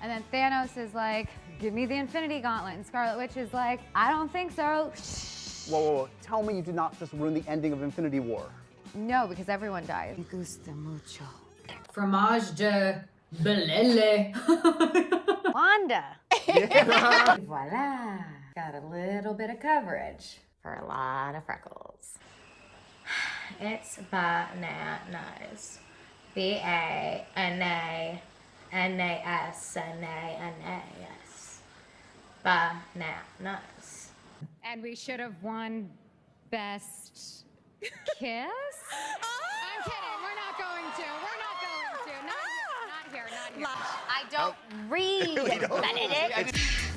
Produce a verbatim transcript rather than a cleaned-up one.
And then Thanos is like, give me the Infinity Gauntlet. And Scarlet Witch is like, I don't think so. Whoa, whoa, whoa. Tell me you did not just ruin the ending of Infinity War. No, because everyone dies. Me gusta mucho. Fromage de belele. Wanda. Yeah. Voila. Got a little bit of coverage for a lot of freckles. It's bananas. B A N A N A S N A N A S. Bananas. And we should have won Best Kiss? I'm kidding. We're not going to. We're not going to. Not here. Not here. Not here. I don't read, Benedict.